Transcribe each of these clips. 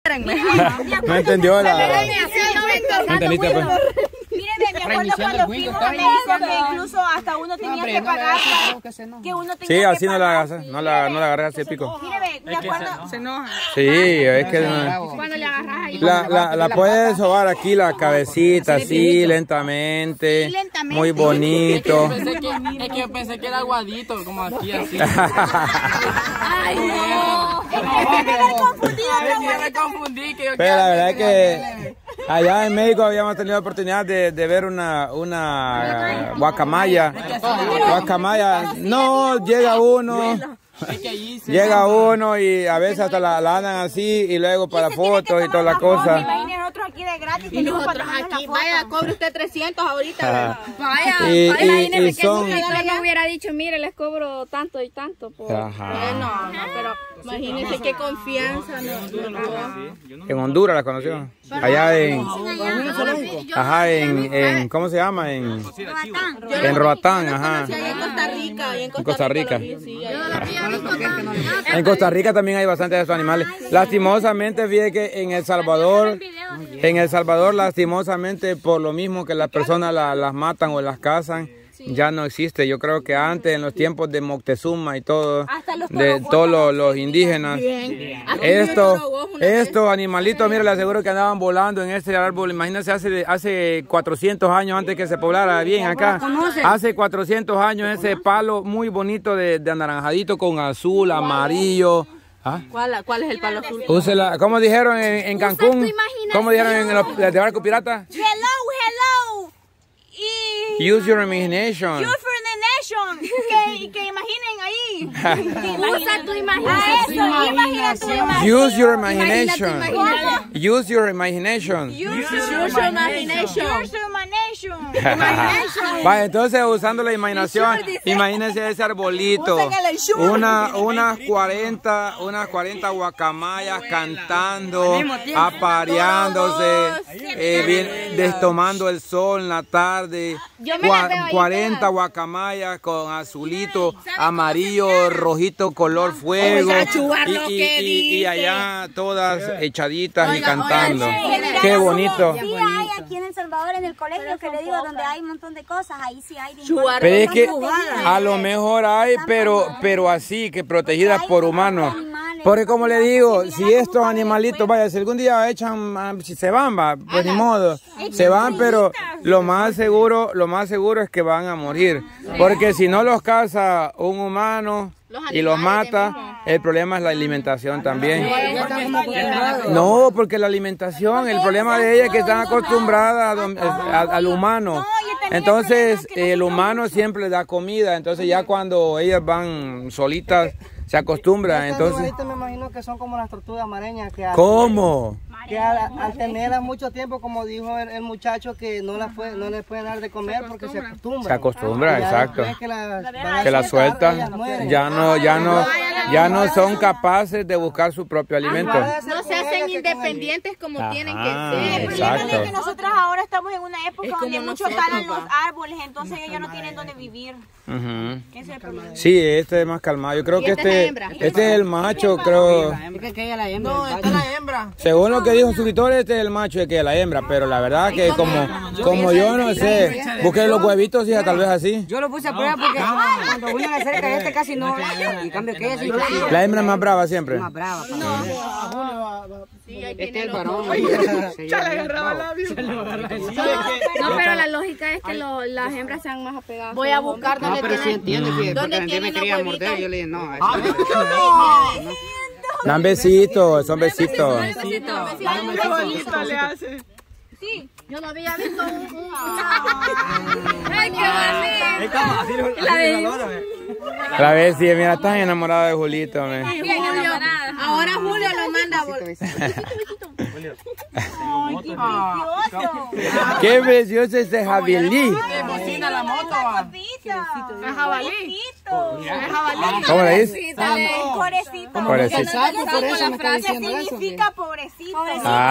No entendió la... No entendiste, pues. Me acuerdo cuando fuimos a México que incluso hasta uno tenía que pagar que uno tenía Sí, así que no la agarras, no la agarras así el pico. Mire, me acuerdo. Se enoja. Sí, es que Cuando le agarras ahí. la puedes sobar aquí la cabecita así lentamente, muy bonito. Es que yo pensé que era aguadito, como aquí así. Ay, no. Es que me confundí. Pero la verdad es que allá en México habíamos tenido la oportunidad de ver una guacamaya. Guacamaya, no, llega uno y a veces hasta la andan así y luego para fotos y toda la cosa. Imagínate nosotros aquí de gratis. Y nosotros aquí, vaya, cobre usted 300 ahorita. Vaya, y son... Si no hubiera dicho, mire, les cobro tanto y tanto. Pues. No, pero imagínense qué confianza. En Honduras la conoció. Allá en ¿cómo se llama? En Roatán, ajá. En Costa Rica. En Costa Rica también hay bastantes de estos animales. Lastimosamente, fíjate que en El Salvador, lastimosamente, por lo mismo que las personas las matan o las cazan, ya no existe. Yo creo que antes, en los tiempos de Moctezuma y todo, de todos los indígenas, estos animalitos, mire, le aseguro que andaban volando en este árbol. Imagínense hace 400 años antes que se poblara bien acá. Hace 400 años ese palo muy bonito de anaranjadito con azul, amarillo. ¿Ah? ¿Cuál es el palo azul? Úsela, ¿cómo dijeron en Cancún? ¿Cómo dijeron en los de barco pirata? Hello. Use your imagination. Use your imagination. Que imaginen ahí. Usa tu imaginación. Use your imagination. Use your imagination. Vaya, entonces usando la imaginación, imagínense ese arbolito, unas 40 guacamayas cantando, apareándose, tomando el sol en la tarde, 40 guacamayas con azulito, amarillo, rojito, color fuego, y allá todas echaditas y cantando. Qué bonito. Sí hay aquí en El Salvador, en el colegio que le digo, donde hay un montón de cosas, ahí sí hay. Pero es que a lo mejor hay, pero así, que protegidas por humanos. Porque como le digo, si estos animalitos, vaya, si algún día echan, si se van, va, pues ni modo, se van, pero lo más seguro es que van a morir. Porque si no los caza un humano y los mata, el problema es la alimentación también. No, porque la alimentación, el problema de ella es que están acostumbradas al humano. Entonces, el humano siempre le da comida, entonces ya cuando ellas van solitas, se acostumbra, entonces... Me imagino que son como las tortugas mareñas que... ¿Cómo? Que al tenerlas mucho tiempo, como dijo el muchacho, que no les pueden dar de comer porque se acostumbran. Se acostumbra, exacto. Que la sueltan, ya no son capaces de buscar su propio alimento. No se hacen independientes como tienen que ser. El problema es que nosotros ahora estamos en una época donde muchos talan los árboles, entonces ellos no tienen dónde vivir. Ese es el problema. Sí, este es más calmado. Yo creo que este es el macho, creo. No, esta es la hembra. Según lo que dijo su tutor, este es el macho y que es la hembra, pero la verdad que como yo no sé, busqué los huevitos, hija, tal vez así. Yo lo puse a prueba porque cuando uno le acerca este casi no, en cambio que ella sí. La hembra es más brava siempre. Más brava. Este es el varón. Ya le agarraba labio. No, pero la lógica es que las hembras sean más apegadas. Voy a buscar No, pero sí entiende, porque antes me quería morder, yo le dije no. Dan besitos, son besitos. Qué bonito le hace. Sí, yo no había visto un... ¡Ay, qué bonito! La vez sí, mira, estás enamorada de Julito, me. Bien enamorada. Ahora Julio lo manda a Qué precioso este jabalí. Bocina la moto. jabalí. ¿Cómo le dices? Pobrecito. Pobrecito. La frase significa pobrecito.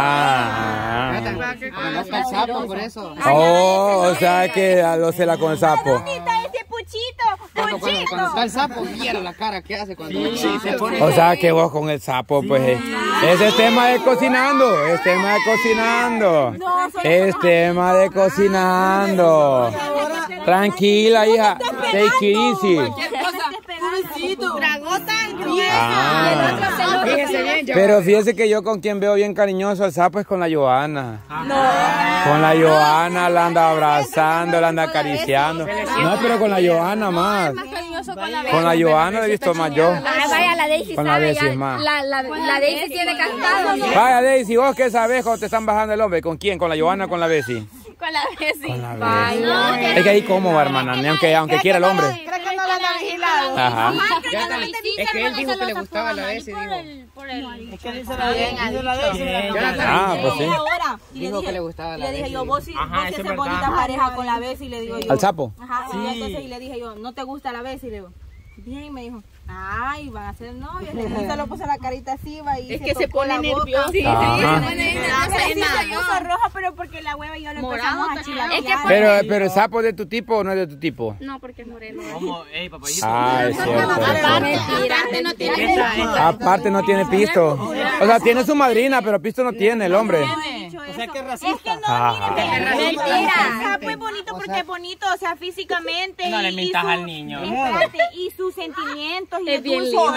El sapo, por eso. Oh, o sea que se la con el sapo. ¿Dónde está ese puchito? Cuando está el sapo, viera la cara que hace cuando se pone. O sea que vos con el sapo, pues ese es tema de cocinando, es tema de cocinando, es tema de cocinando. Tranquila, hija, take it easy. Pero fíjese que yo con quien veo bien cariñoso al sapo es con la Johanna. Con la Johanna la anda abrazando, la anda acariciando. No, pero con la Johanna más. Con la Johanna he visto más yo. Vaya, la Daisy con la Daisy es más. La Daisy tiene cantado. Vaya, Daisy, ¿vos qué sabés cuando te están bajando el hombre? ¿Con quién? ¿Con la Johanna o con la Daisy? Con la Daisy. Es que ahí cómo va, hermana, aunque quiera el hombre. Creo que no la anda vigilando. Ajá. Es que él dijo que le gustaba la Daisy, dijo. Es que dice la Daisy. Ah, pues sí. Dijo que le gustaba la Daisy. Le dije yo, vos sí haces bonita pareja con la Daisy, le digo yo. ¿Al sapo? Ajá, y entonces le dije yo, ¿no te gusta la Daisy? Le digo, bien, y me dijo, ay, van a ser novios. Le dije, solo puso la carita así, va, y es que se pone nervioso. Sí, se puso roja, pero porque la hueva y yo le empezamos a chilaquear. Pero el sapo es de tu tipo o no es de tu tipo? No, porque es moreno. Como, papayito. Ah, es cierto. Mentira, Aparte no tiene pisto. O sea, tiene su madrina, pero pisto no tiene el hombre. O sea, que racista. Es que no, miren, Mentira. el sapo es bonito porque es bonito, o sea, físicamente. No le mintas al niño. Y sus sentimientos y es bien lindo.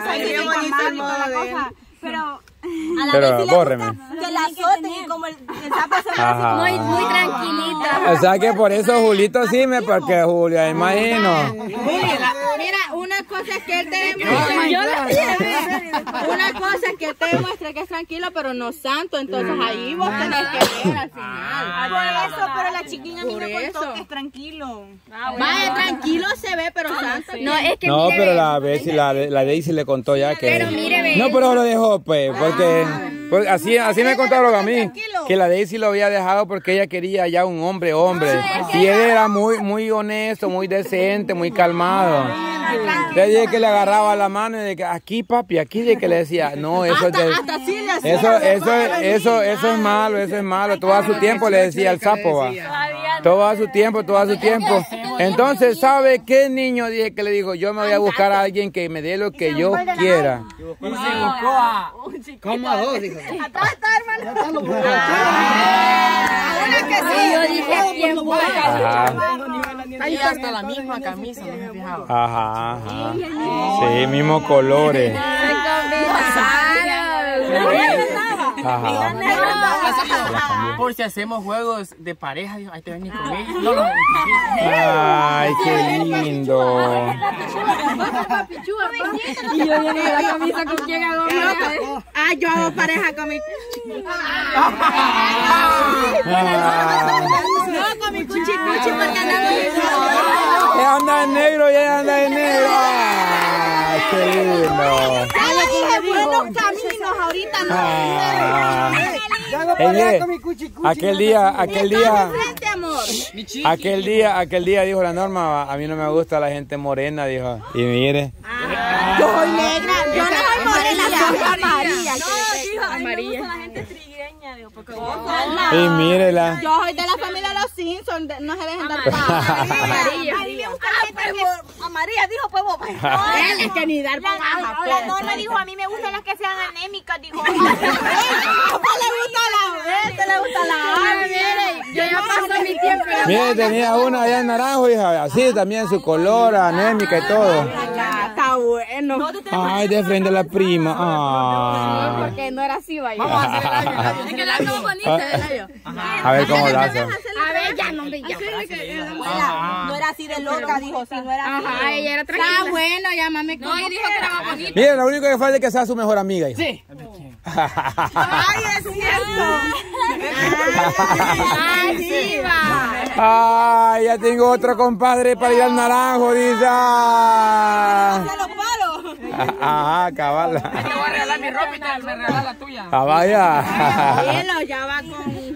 Pero a la vez sí le bórreme. gusta que la azoten y como el sapo se Ajá. Muy tranquilita. O sea que por eso Julito sí me, porque Julia, imagino. Mira, una cosa es que él te demuestre. Una cosa es que él te demuestre que es tranquilo, pero no santo. Entonces ahí vos tenés que ver al final. Por eso, pero la chiquilla a mí me contó que es tranquilo. Vaya, tranquilo se ve, pero santo. No, es que No, mire, pero la Daisy le contó ya que... Pero mire, ve. No, pero lo dejó, pues, porque así me contaron a mí, que la Daisy lo había dejado porque ella quería ya un hombre. Y él era muy honesto, muy decente, muy calmado. Le dije que le agarraba la mano y de que aquí, papi, aquí, de que le decía, no, eso es malo, todo a su tiempo, le decía el sapo, va. Todo a su tiempo. Entonces, ¿sabe qué, niño? Dije que le digo, yo me voy a buscar a alguien que me dé lo que yo quiera. Como a dos, dijo. Atrás está, hermano. Una que sí, yo dije tiempo. Ahí hasta la misma camisa, ¿no me he fijado? Ajá. Sí, mismos colores. Ajá. Por si hacemos juegos de pareja, dijo, ahí te venís con ella. Ay, qué lindo. Y yo llené la camisa con quién hago. Ah, yo hago pareja con mi... No, con mi cuchi porque andamos Ella anda en negro y ella anda en negro. Ay, qué lindo. Ya le dije buenos caminos, ahorita no. Aquel día dijo la Norma, a mí no me gusta la gente morena, dijo. Y mire. Yo soy negra, yo no soy morena, soy amarilla. amarilla. La gente trigueña, digo, porque y mírela. Yo soy de la familia de los Simpsons, no se dejen dar paja. amarilla. Amarilla, dijo, pues vos. Es que ni dar paja. La Norma dijo, a mí me gustan las que sean anémicas, dijo. le gusta la mire, yo ya paso mi tiempo. Mire, tenía una allá en naranjo, hija, así también su color, anémica y todo. Está bueno. Ay, de frente a la prima. Ay. Porque no era así, vaya. Vamos a hacer el año. Es que la hago bonita, ¿verdad? A ver cómo la hace. A ver, ya no me No era así de loca, dijo, si no era así. Ajá, ella era tranquila. Está bueno, llámame como no, y dijo que era más bonita. Mire, lo único que falta es que sea su mejor amiga, hija. Sí. Ay, es cierto. Ay, sí, va. Ay, ya tengo otro compadre para ir al naranjo, dice. Se lo paro. Ajá, cabal. Te voy a regalar mi ropa y te me regalas la tuya. Ah, vaya. Cielo, ya va con...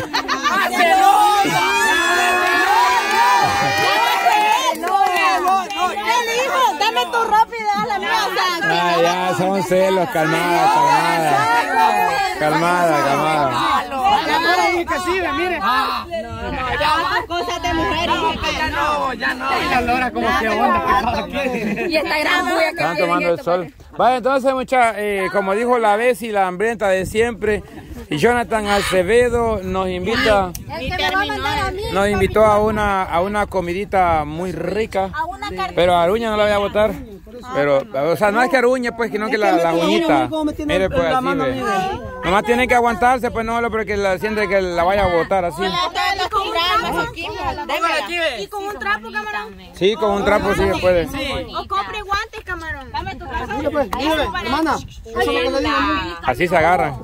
¿Qué dijo? Dame tu ropa y deja la mía. Ya, son celos, calmada. que sí, mire. Ya, cosas de mujeres. Ya no. Y la lora como que onda. Y esta gran bulla que están tomando el sol. Vaya, entonces, muchachos, como dijo la Bessie, la hambrienta de siempre, y Jonathan Acevedo nos invita, nos invitó a una comidita muy rica, pero a Aruña no la voy a botar. Pero, o sea, no es que Aruña, pues, sino que la uñita. Mire, pues, así, ve. Nomás tienen que aguantarse, pues, no, porque la siente que la vaya a botar así. ¿Y con un trapo, camarón? Sí, con un trapo sí se puede. O compre guantes, camarón. Dame tu casa. Hermana, Así se agarra.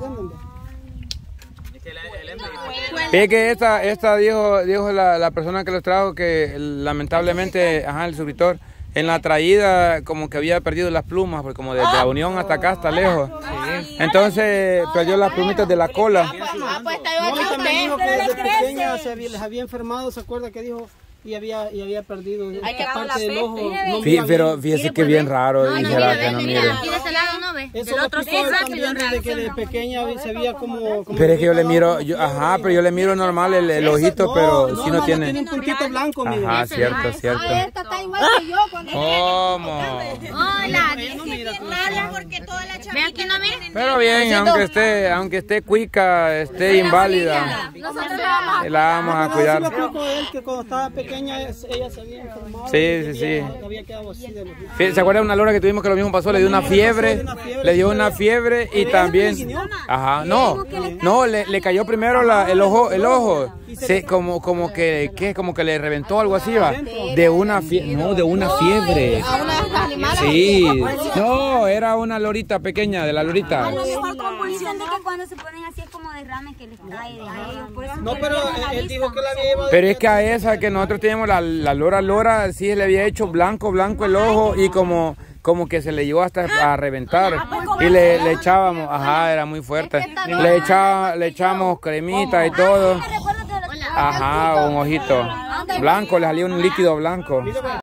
Es que esta dijo la persona que los trajo que lamentablemente, el suscriptor, en la traída como que había perdido las plumas, porque como desde la Unión hasta acá está lejos. Entonces perdió las plumitas de la cola. Dijo que desde pequeña les había enfermado, ¿se acuerda que dijo? Y había perdido parte del ojo. Pero fíjese que bien raro, dijera que no mire. Eso lo explicó también desde que de pequeña se veía como... Pero es que yo le miro, pero yo le miro normal el ojito, pero si no tiene... Tiene un puntito blanco, mire. Ajá, cierto. Esta está igual que yo. ¿Cómo? Hola, porque toda la Ve aquí, no mire. Pero bien, aunque esté cuica, esté inválida, la vamos a cuidar. Yo explico a él que cuando estaba pequeña ella se había enfermado. Sí. Había quedado así de los... ¿Se acuerdan de una lora que tuvimos que lo mismo pasó? Le dio una fiebre. Le dio una fiebre y también... Ajá, no, le cayó primero el ojo. Como que le reventó algo así, va. De una fiebre. No, de una fiebre. Sí. No, era una lorita pequeña, de la lorita. A lo mejor convulsión de que cuando se ponen así es como derrames que les cae de ellos. Por eso No, pero él dijo que la había llevado... Pero es que a esa que nosotros tenemos, la lora, sí le había hecho blanco el ojo y como que se le llegó hasta a reventar. Y le echábamos, era muy fuerte. Le echamos cremita y todo. Un ojito blanco, le salía un líquido blanco.